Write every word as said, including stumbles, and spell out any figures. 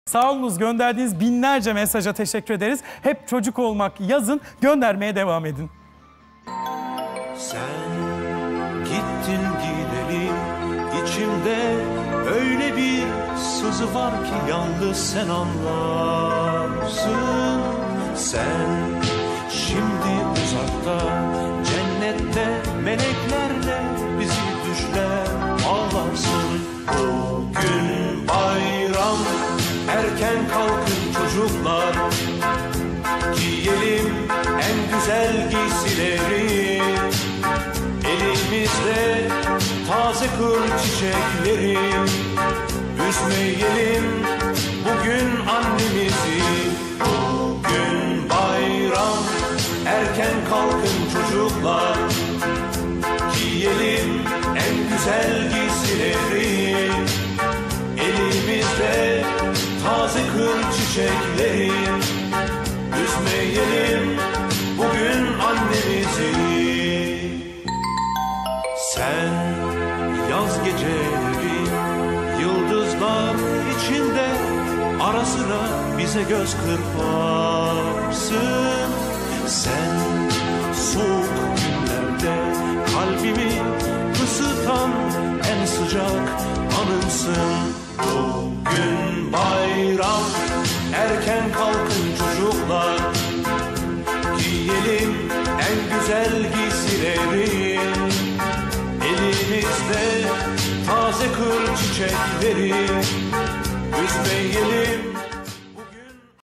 Sağ olunuz, gönderdiğiniz binlerce mesaja teşekkür ederiz. Hep çocuk olmak yazın, göndermeye devam edin. Sen gittin gideli, içimde öyle bir sızı var ki yalnız sen anlarsın. Sen şimdi uzakta, cennette meleklerle bizi düşler ağlarsın. Bugün bayram, erken kalkın çocuklar, giyelim en güzel giysileri, elimizde taze kır çiçekleri, üzmeyelim bugün annemizi. Bugün bayram, erken kalkın çocuklar, giyelim en güzel giysileri, elimizde taze kır çiçekleri, üzmeyelim bugün annemizi. Sen yaz geceleri, yıldızlar içinde ara sıra bize göz kırparsın. Sen soğuk günlerde kalbimi ısıtan en sıcak anımsın. Bugün bayram, erken kalkın çocuklar, giyelim en güzel giysileri, elimizde taze kır çiçekleri, üzmeyelim